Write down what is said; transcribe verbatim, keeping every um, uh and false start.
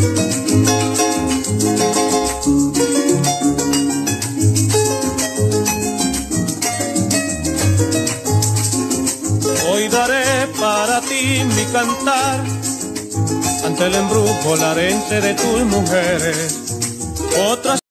Hoy daré para ti mi cantar ante el embrujo larense de tus mujeres. Otras